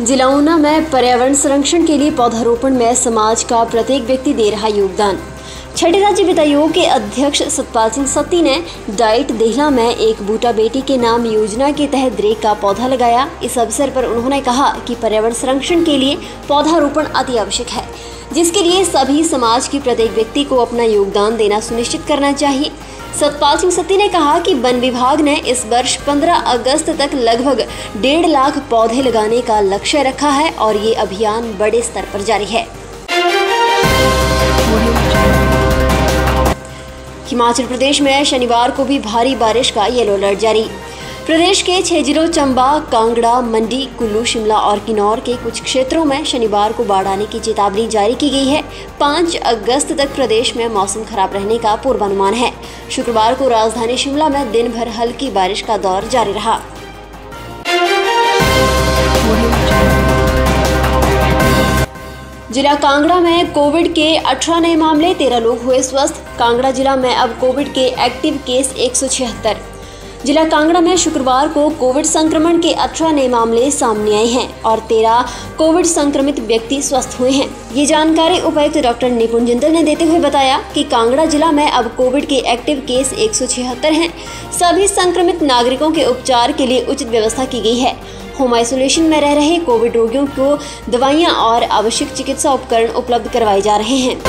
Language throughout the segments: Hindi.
जिला ऊना में पर्यावरण संरक्षण के लिए पौधारोपण में समाज का प्रत्येक व्यक्ति दे रहा योगदान। छठे राज्य वित्त आयोग के अध्यक्ष सतपाल सिंह सत्ती ने डाइट देहला में एक बूटा बेटी के नाम योजना के तहत द्रेक का पौधा लगाया। इस अवसर पर उन्होंने कहा कि पर्यावरण संरक्षण के लिए पौधारोपण अति आवश्यक है, जिसके लिए सभी समाज के प्रत्येक व्यक्ति को अपना योगदान देना सुनिश्चित करना चाहिए। सतपाल सिंह सत्ती ने कहा कि वन विभाग ने इस वर्ष 15 अगस्त तक लगभग 1.5 लाख पौधे लगाने का लक्ष्य रखा है और ये अभियान बड़े स्तर पर जारी है। हिमाचल प्रदेश में शनिवार को भी भारी बारिश का येलो अलर्ट जारी। प्रदेश के 6 जिलों चंबा, कांगड़ा, मंडी, कुल्लू, शिमला और किन्नौर के कुछ क्षेत्रों में शनिवार को बाढ़ आने की चेतावनी जारी की गई है। 5 अगस्त तक प्रदेश में मौसम खराब रहने का पूर्वानुमान है। शुक्रवार को राजधानी शिमला में दिन भर हल्की बारिश का दौर जारी रहा। जिला कांगड़ा में कोविड के 18 नए मामले, 13 लोग हुए स्वस्थ। कांगड़ा जिला में अब कोविड के एक्टिव केस 176। जिला कांगड़ा में शुक्रवार को कोविड संक्रमण के 18 नए मामले सामने आए हैं और 13 कोविड संक्रमित व्यक्ति स्वस्थ हुए हैं। ये जानकारी उपायुक्त डॉक्टर निपुण जिंदल ने देते हुए बताया कि कांगड़ा जिला में अब कोविड के एक्टिव केस 176 हैं। सभी संक्रमित नागरिकों के उपचार के लिए उचित व्यवस्था की गई है। होम आइसोलेशन में रह रहे कोविड रोगियों को दवाइयां और आवश्यक चिकित्सा उपकरण उपलब्ध करवाए जा रहे हैं।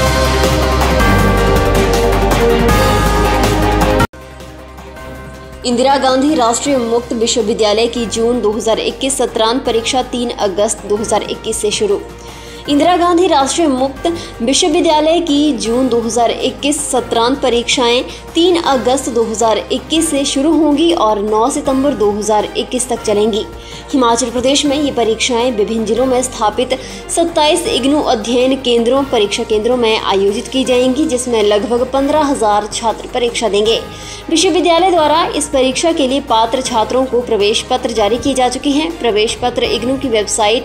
इंदिरा गांधी राष्ट्रीय मुक्त विश्वविद्यालय की जून 2021 सत्रांत परीक्षा 3 अगस्त 2021 से शुरू। इंदिरा गांधी राष्ट्रीय मुक्त विश्वविद्यालय की जून 2021 सत्रांत परीक्षाएं 3 अगस्त 2021 से शुरू होंगी और 9 सितंबर 2021 तक चलेंगी। हिमाचल प्रदेश में ये परीक्षाएं विभिन्न जिलों में स्थापित 27 इग्नू अध्ययन केंद्रों परीक्षा केंद्रों में आयोजित की जाएंगी, जिसमें लगभग 15,000 छात्र परीक्षा देंगे। विश्वविद्यालय द्वारा इस परीक्षा के लिए पात्र छात्रों को प्रवेश पत्र जारी किए जा चुके हैं। प्रवेश पत्र इग्नू की वेबसाइट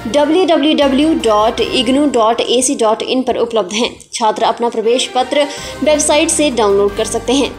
www.ignu.ac.in पर उपलब्ध हैं। छात्र अपना प्रवेश पत्र वेबसाइट से डाउनलोड कर सकते हैं।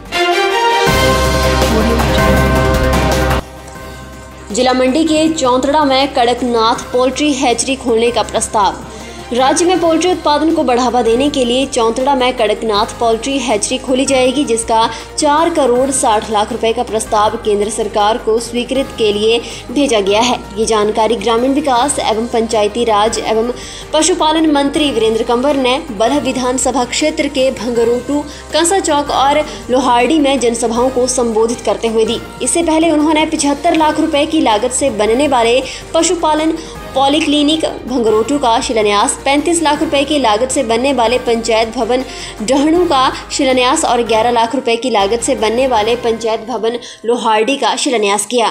जिला मंडी के चौंतड़ा में कड़कनाथ पोल्ट्री हैचरी खोलने का प्रस्ताव। राज्य में पोल्ट्री उत्पादन को बढ़ावा देने के लिए चौंतड़ा में कड़कनाथ पोल्ट्री हैचरी खोली जाएगी, जिसका 4 करोड़ 60 लाख रुपए का प्रस्ताव केंद्र सरकार को स्वीकृत के लिए भेजा गया है। ये जानकारी ग्रामीण विकास एवं पंचायती राज एवं पशुपालन मंत्री वीरेंद्र कंवर ने बल्ह विधानसभा क्षेत्र के भंगरोटू, कंसा चौक और लोहारडी में जनसभाओं को संबोधित करते हुए दी। इससे पहले उन्होंने 75 लाख रुपए की लागत से बनने वाले पशुपालन पॉलीक्लिनिक भंगरोटू का शिलान्यास, 35 लाख रुपए की लागत से बनने वाले पंचायत भवन डहणू का शिलान्यास और 11 लाख रुपए की लागत से बनने वाले पंचायत भवन लोहारडी का शिलान्यास किया।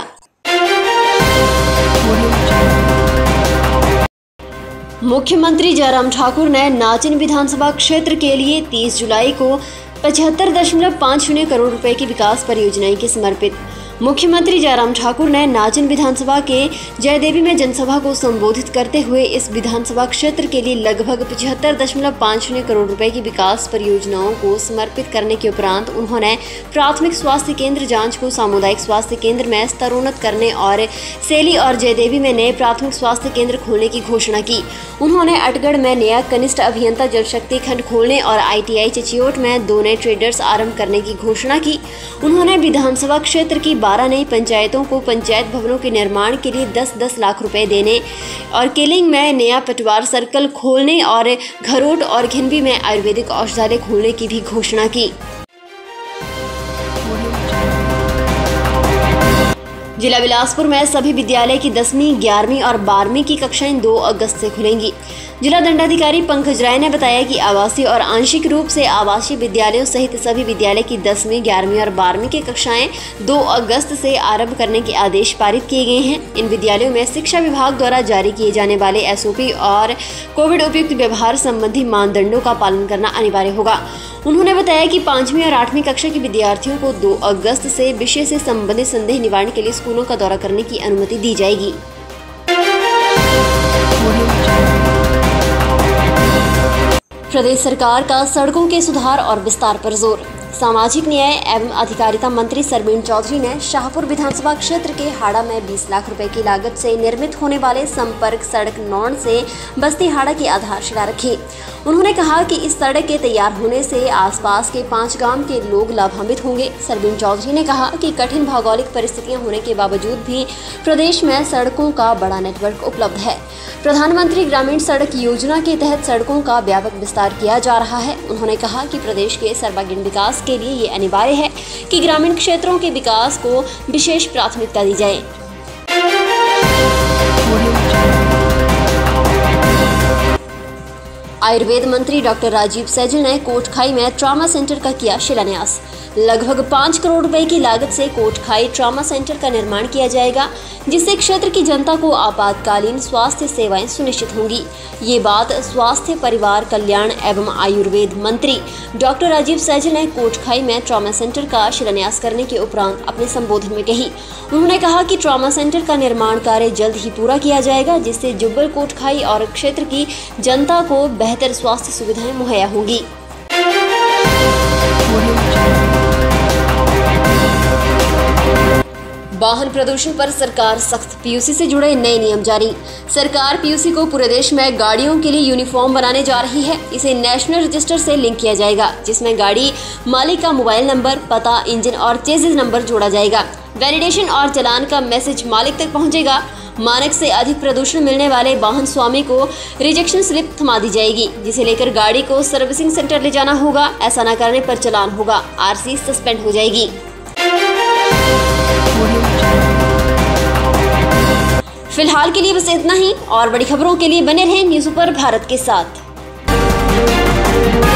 मुख्यमंत्री जयराम ठाकुर ने नाचन विधानसभा क्षेत्र के लिए 30 जुलाई को 75.50 करोड़ रुपए की विकास परियोजनाएं की समर्पित। मुख्यमंत्री जयराम ठाकुर ने नाचन विधानसभा के जयदेवी में जनसभा को संबोधित करते हुए इस विधानसभा क्षेत्र के लिए लगभग 75.50 करोड़ रुपए की विकास परियोजनाओं को समर्पित करने के उपरांत उन्होंने प्राथमिक स्वास्थ्य केंद्र जांच को सामुदायिक स्वास्थ्य केंद्र में स्तरोन्नत करने और सेली और जयदेवी में नए प्राथमिक स्वास्थ्य केंद्र खोलने की घोषणा की। उन्होंने अटगढ़ में नया कनिष्ठ अभियंता जल शक्ति खंड खोलने और ITI चिचियोट में 2 नए ट्रेडर्स आरंभ करने की घोषणा की। उन्होंने विधानसभा क्षेत्र की 12 नई पंचायतों को पंचायत भवनों के निर्माण के लिए 10-10 लाख रुपए देने और केलिंग में नया पटवार सर्कल खोलने और घरोट और घिनबी में आयुर्वेदिक औषधालय खोलने की भी घोषणा की। जिला बिलासपुर में सभी विद्यालय की 10वीं, 11वीं और 12वीं की कक्षाएं 2 अगस्त से खुलेंगी। जिला दंडाधिकारी पंकज राय ने बताया कि आवासीय और आंशिक रूप से आवासीय विद्यालयों सहित सभी विद्यालय की 10वीं, 11वीं और 12वीं की कक्षाएं 2 अगस्त से आरंभ करने के आदेश पारित किए गए हैं। इन विद्यालयों में शिक्षा विभाग द्वारा जारी किए जाने वाले SOP और कोविड उपयुक्त व्यवहार संबंधी मानदंडों का पालन करना अनिवार्य होगा। उन्होंने बताया कि 5वीं और 8वीं कक्षा के विद्यार्थियों को 2 अगस्त से विषय से संबंधित संदेह निवारण के लिए स्कूलों का दौरा करने की अनुमति दी जाएगी। प्रदेश सरकार का सड़कों के सुधार और विस्तार पर जोर। सामाजिक न्याय एवं अधिकारिता मंत्री सरवीण चौधरी ने शाहपुर विधानसभा क्षेत्र के हाड़ा में 20 लाख रुपए की लागत से निर्मित होने वाले संपर्क सड़क नौन से बस्ती हाड़ा की आधारशिला रखी। उन्होंने कहा कि इस सड़क के तैयार होने से आसपास के 5 गांव के लोग लाभान्वित होंगे। सरवीण चौधरी ने कहा कि कठिन भौगोलिक परिस्थितियां होने के बावजूद भी प्रदेश में सड़कों का बड़ा नेटवर्क उपलब्ध है। प्रधानमंत्री ग्रामीण सड़क योजना के तहत सड़कों का व्यापक विस्तार किया जा रहा है। उन्होंने कहा कि प्रदेश के सर्वांगीण विकास के लिए ये अनिवार्य है कि ग्रामीण क्षेत्रों के विकास को विशेष प्राथमिकता दी जाए। आयुर्वेद मंत्री डॉक्टर राजीव सैजल ने कोटखाई में ट्रॉमा सेंटर का किया शिलान्यास। लगभग 5 करोड़ रुपए की लागत से कोटखाई ट्रॉमा सेंटर का निर्माण किया जाएगा, जिससे क्षेत्र की जनता को आपातकालीन स्वास्थ्य सेवाएं सुनिश्चित होंगी। ये बात स्वास्थ्य परिवार कल्याण एवं आयुर्वेद मंत्री डॉक्टर राजीव सैजल ने कोटखाई में ट्रॉमा सेंटर का शिलान्यास करने के उपरांत अपने संबोधन में कही। उन्होंने कहा कि ट्रॉमा सेंटर का निर्माण कार्य जल्द ही पूरा किया जाएगा, जिससे जुब्बल कोटखाई और क्षेत्र की जनता को बेहतर स्वास्थ्य सुविधाएं मुहैया होंगी। वाहन प्रदूषण पर सरकार सख्त। पीयूसी से जुड़े नए नियम जारी। सरकार पीयूसी को पूरे देश में गाड़ियों के लिए यूनिफॉर्म बनाने जा रही है। इसे नेशनल रजिस्टर से लिंक किया जाएगा, जिसमें गाड़ी मालिक का मोबाइल नंबर, पता, इंजन और चेसिस नंबर जोड़ा जाएगा। वैलिडेशन और चालान का मैसेज मालिक तक पहुंचेगा। मानक से अधिक प्रदूषण मिलने वाले वाहन स्वामी को रिजेक्शन स्लिप थमा दी जाएगी, जिसे लेकर गाड़ी को सर्विसिंग सेंटर ले जाना होगा। ऐसा न करने पर चालान होगा, आरसी सस्पेंड हो जाएगी। फिलहाल के लिए बस इतना ही। और बड़ी खबरों के लिए बने रहें न्यूज़ सुपर भारत के साथ।